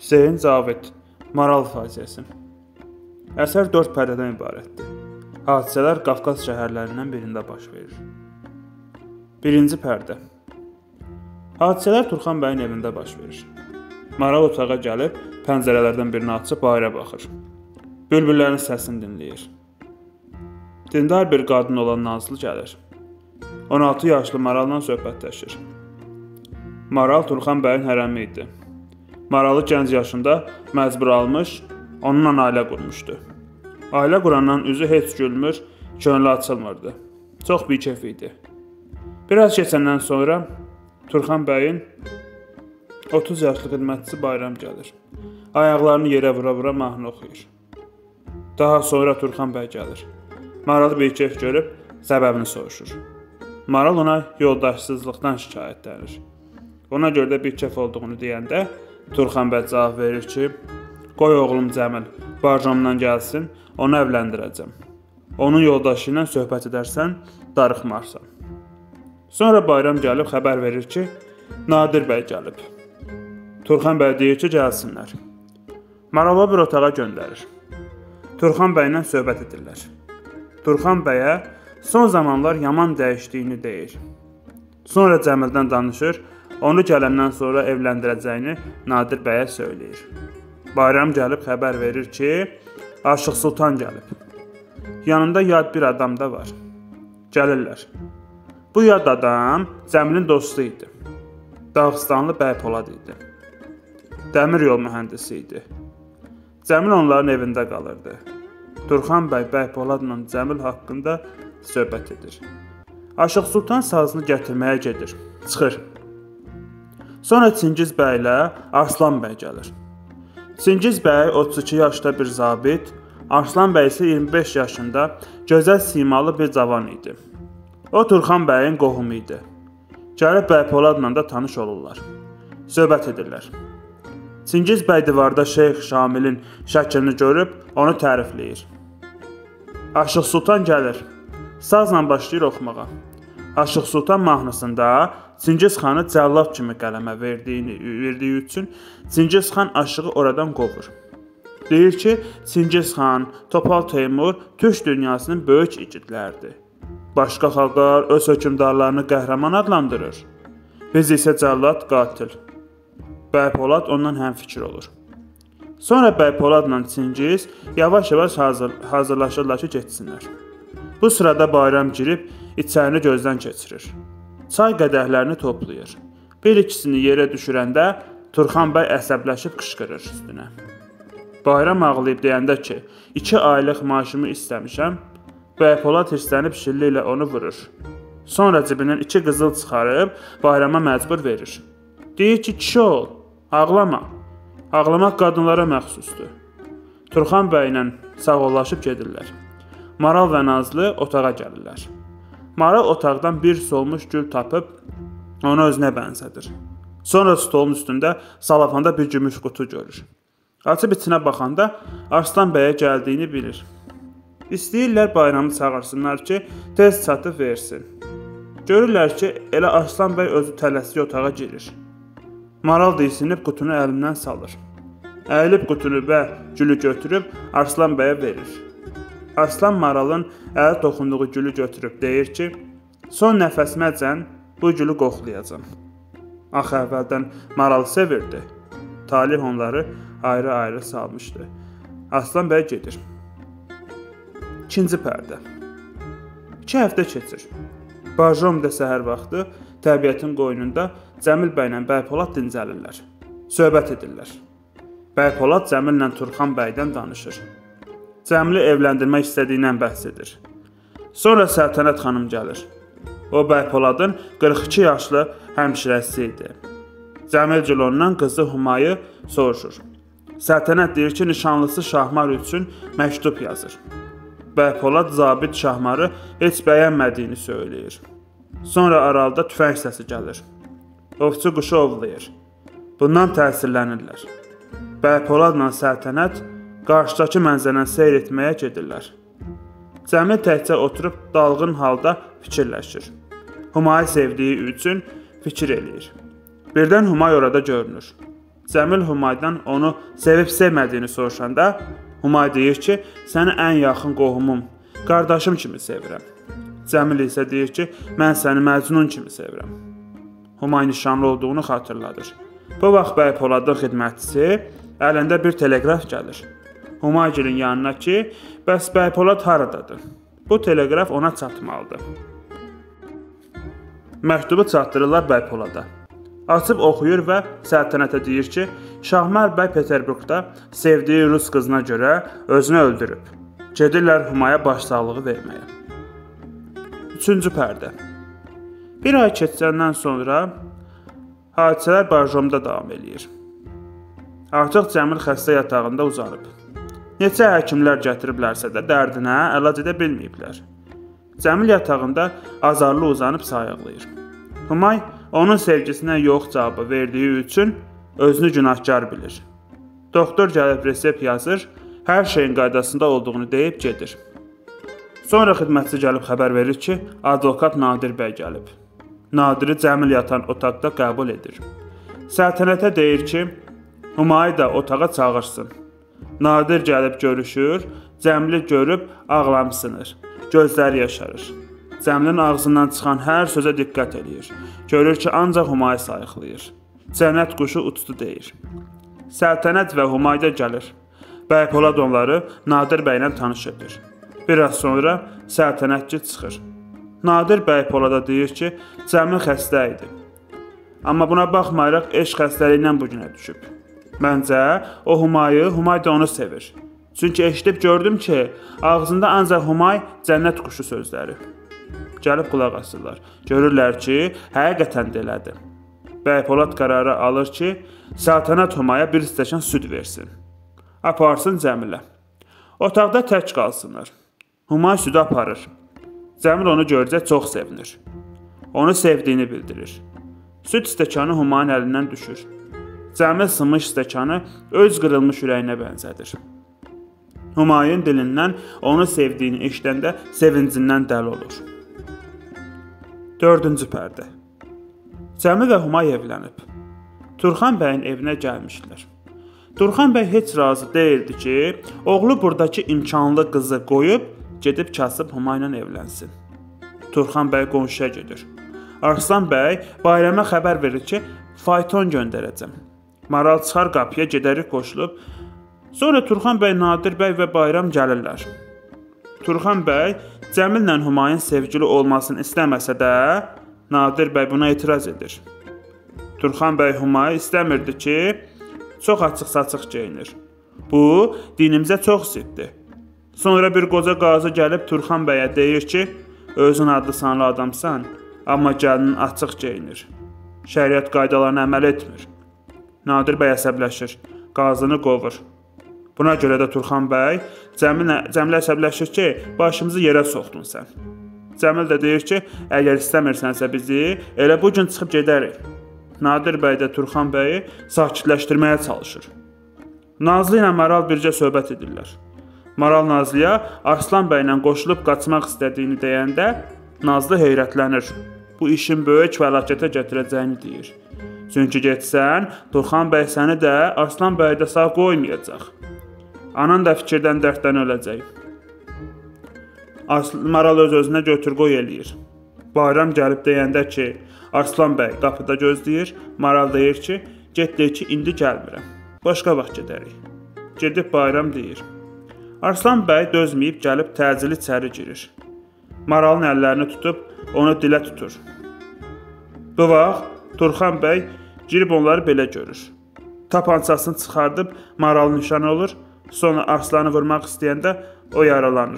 Hüseyn Cavid, Maral faciəsi. Əsər 4 pərdədən ibarətdir. Hadisələr Qafqaz şəhərlərindən birində baş verir. 1-ci pərdə. Hadisələr Turxan bəyin evində baş verir. Maral otağa gəlib, pəncərələrdən birini açıb bayıra baxır. Bülbüllərin səsini dinləyir. Dindar bir qadın olan Nazlı gəlir. 16 yaşlı Maralla söhbətləşir. Maral Turxan bəyin hərəmi idi. Maralı gənc yaşında məcbur almış, onunla ailə qurmuşdu. Ailə qurandan üzü heç gülmür, könlü açılmırdı. Çox bikef idi. Biraz keçəndən sonra Turxan bəyin 30 yaşlı xidmətçisi Bayram gəlir. Ayaqlarını yerə vura-vura mahnı oxuyur. Daha sonra Turxan bəy gəlir. Maralı bikef görüb səbəbini soruşur. Maral ona yoldaşsızlıqdan şikayətlənir. Ona görə də bikef olduğunu deyəndə Turxan bəy cavab verir ki, qoy oğlum Cəmil bacamdan gəlsin, onu evləndirəcəm. Onun yoldaşı ilə söhbət edərsən, darıxmarsan. Sonra Bayram gəlib xəbər verir ki, Nadir bəy gəlib. Turxan bəy deyir ki, gəlsinlər. Maralı bir otağa göndərir. Turxan bəylə söhbət edirlər. Turxan bəyə son zamanlar yaman dəyişdiyini deyir. Sonra Cəmildən danışır, onu gələndən sonra evləndirəcəyini Nadir bəyə söyləyir. Bayram gəlib xəbər verir ki, Aşıq Sultan gəlib. Yanında yad bir adam da var. Gəlirlər. Bu yad adam Cəmilin dostu idi. Dağıstanlı bəy Polad idi. Dəmir yol mühəndisi idi. Cəmil onların evində qalırdı. Turxan bəy Poladla Cəmil haqqında söhbət edir. Aşıq Sultan sazını gətirməyə gedir. Çıxır. Sonra Çingiz bəy ilə Arslan bəy gəlir. Çingiz bəy 32 yaşda bir zabit, Arslan bəy isə 25 yaşında gözəl simalı bir cavan idi. O Turxan bəyin qohumu idi. Gəlib bəy Poladla da tanış olurlar. Söhbət edirlər. Çingiz bəy divarda Şeyx Şamilin şəklini görüb onu tərifləyir. Aşıq Sultan gəlir. Sazla başlayır oxumağa. Aşıq Sultan mahnısında Çingiz xanı cəllab kimi qələmə verdiyi üçün Çingiz xan aşığı oradan qovur. Deyir ki, Çingiz xan, Topal Teymur Türk dünyasının böyük igidlərdir. Başqa xalqlar öz hökmdarlarını qəhrəman adlandırır. Biz isə cəllad qatil. Bəy Polad ondan həmfikir olur. Sonra Bəy Poladla Çingiz yavaş-yavaş hazırlaşırlar ki, getsinlər. Bu sırada Bayram girib içərini gözdən keçirir. Çay qədəhlərini toplayır. Bir ikisini yerə düşürəndə Turxan bəy əsəbləşib qışqırır üstünə. Bayram ağlayıb deyəndə ki, 2 aylıq maaşımı istəmişəm, Bəy Polad hirslənib şilli ilə onu vurur. Sonra cibindən 2 qızıl çıxarıb Bayrama məcbur verir. Deyir ki, kişi ol, ağlama. Ağlamaq qadınlara məxsusdur. Turxan bəylə sağollaşıb gedirlər. Maral və Nazlı otağa gəlirlər. Maral otaqdan bir solmuş gül tapıb onu özünə bənzədir. Sonra stolun üstündə salafanda bir gümüş qutu görür. Açıb içinə baxanda Arslan bəyə gəldiyini bilir. İstəyirlər Bayramı çağırsınlar ki, tez çatıb versin. Görürlər ki, elə Arslan bəy özü tələsi otağa girir. Maral diysinib qutunu əlindən salır. Əyilib qutunu və gülü götürüb Arslan bəyə verir. Arslan Maralın əli toxunduğu gülü götürüb deyir ki, son nəfəsməcən bu gülü qoxlayacam. Axı əvvəldən Maralı sevirdi. Talih onları ayrı-ayrı salmışdı. Arslan bəy gedir. 2-ci pərdə. 2 həftə keçir. Bajomda səhər vaxtı təbiətin qoynunda Cəmil bəylə Bəy Polad dincəlirlər. Söhbət edirlər. Bəy Polad Cəmillə Turxan bəydən danışır. Cəmili evləndirmək istədiyindən bəhs edir. Sonra Səltənət xanım gəlir. O Bəy Poladın 42 yaşlı həmşirəsi idi. Cəmilcil ondan qızı Humayı soruşur. Səltənət deyir ki, nişanlısı Şahmar üçün məktub yazır. Bəy Polad zabit Şahmarı heç bəyənmədiyini söyləyir. Sonra aralda tüfəng səsi gəlir. Ovçu quşu ovlayır. Bundan təsirlənirlər. Bəy Poladla Səltənət qarşıdakı mənzərəni seyr etməyə gedirlər. Cəmil təkcə oturub dalğın halda fikirləşir. Humayı sevdiyi üçün fikir eləyir. Birdən Humay orada görünür. Cəmil Humaydan onu sevib-sevmədiyini soruşanda, Humay deyir ki, səni ən yaxın qohumum, qardaşım kimi sevirəm. Cəmil isə deyir ki, mən səni Məcnun kimi sevirəm. Humay nişanlı olduğunu xatırladır. Bu vaxt Bəy Poladın xidmətçisi əlində bir teleqraf gəlir. Humaygilin yanına ki, bəs Bəy Polad haradadır? Bu teleqraf ona çatmalıdır. Məktubu çatdırırlar Bəy Polada. Açıb oxuyur və səltənətə deyir ki, Şahmar bəy Peterburqda sevdiyi rus qızına görə özünü öldürüb. Gedirlər Humaya başsağlığı verməyə. 3-cü pərdə. Bir ay keçəndən sonra hadisələr Barjomda davam eləyir. Artıq Cəmil xəstə yatağında uzanıb. Neçə həkimlər gətiriblərsə də dərdinə əlac edə bilməyiblər. Cəmil yatağında azarlı uzanıb sayıqlayır. Humay onun sevgisinə yox cavabı verdiyi üçün özünü günahkar bilir. Doktor gəlib resept yazır, hər şeyin qaydasında olduğunu deyib gedir. Sonra xidmətçi gəlib xəbər verir ki, advokat Nadir bəy gəlib. Nadiri Cəmil yatan otaqda qəbul edir. Səltənətə deyir ki, Humayı da otağa çağırsın. Nadir gəlib görüşür, Cəmili görüb ağlamsınır, gözləri yaşarır. Cəmilin ağzından çıxan hər sözə diqqət edir. Görür ki, ancaq Humayı sayıqlayır. Cənnət quşu uçdu deyir. Səltənət və Humay da gəlir. Bəy Polad onları Nadir bəylə tanış edir. Biraz sonra səltənətçi çıxır. Nadir Bəy Polada deyir ki, Cəmil xəstə idi. Amma buna baxmayaraq eşq xəstəliyindən bu günə düşüb. Məncə, o Humayı, Humay da onu sevir. Çünki eşidib gördüm ki, ağzında ancaq Humay, cənnət quşu sözləri. Gəlib qulaq asırlar. Görürlər ki, həqiqətən də elədir. Bəy Polad qərarı alır ki, səltənət Humaya bir stəkan süd versin. Aparsın Cəmilə. Otaqda tək qalsınlar. Humay südü aparır. Cəmil onu görcə çox sevinir. Onu sevdiyini bildirir. Süd stəkanı Humayın əlindən düşür. Cəmil sınmış stəkanı öz qırılmış ürəyinə bənzədir. Humayın dilindən onu sevdiyini eşidəndə sevincindən dəli olur. 4-cü pərdə. Cəmil və Humay evlənib. Turxan bəyin evinə gəlmişlər. Turxan bəy heç razı deyildi ki, oğlu buradakı imkanlı qızı qoyub, gedib kasıb Humayla evlənsin. Turxan bəy qonşuya gedir. Arslan bəy bayrama xəbər verir ki, fayton göndərəcəm. Maral çıxar qapıya gedərik qoşulub. Sonra Turxan bəy, Nadir bəy və Bayram gəlirlər. Turxan bəy Cəmillə Humayın sevgili olmasını istəməsə də, Nadir bəy buna etiraz edir. Turxan bəy Humayı istəmirdi ki, çox açıq-saçıq geyinir. Bu, dinimizə çox ziddir. Sonra bir qoca qazı gəlib Turxan bəyə deyir ki, özün adlı sanlı adamsan, amma gəlinin açıq geyinir. Şəriət qaydalarına əməl etmir. Nadir bəy əsəbləşir, qazını qovur. Buna görə də Turxan bəy Cəmilə əsəbləşir ki, başımızı yerə soxdun sən. Cəmil də deyir ki, əgər istəmirsənsə bizi, elə bu gün çıxıb gedərik. Nadir bəy də Turxan bəyi sakitləşdirməyə çalışır. Nazlı ilə Maral bircə söhbət edirlər. Maral Nazlıya Arslan bəylə qoşulub qaçmaq istədiyini deyəndə, Nazlı heyrətlənir. Bu işin böyük fəlakətə gətirəcəyini deyir. Çünki getsən, Turxan bəy səni də, Arslan bəyi də sağ qoymayacaq. Anan da fikirdən dərddən öləcək. Maral öz-özünə götür-qoy eləyir. Bayram gəlib deyəndə ki, Arslan bəy qapıda gözləyir, Maral deyir ki, get deyir ki, indi gəlmirəm. Başqa vaxt gedərik. Gedib Bayram deyir. Arslan bəy dözməyib gəlib təcili içəri girir. Maralın əllərini tutub, onu dilə tutur. Bu vaxt Turxan bəy girib onları belə görür. Tapancasını çıxardıb Maralın nişanı olur, sonra Arslanı vurmaq istəyəndə o yaralanır.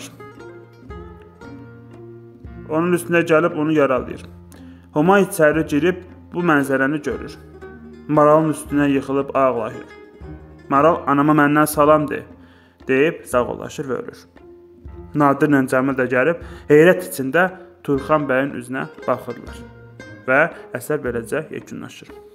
Onun üstünə gəlib onu yaralayır. Humay içəri girib bu mənzərəni görür. Maralın üstünə yıxılıb ağlayır. Maral anama məndən salam de, deyib sağollaşır və ölür. Nadirlə Cəmil də gəlib heyrət içində Turxan bəyin üzünə baxırlar və əsər beləcə yekunlaşır.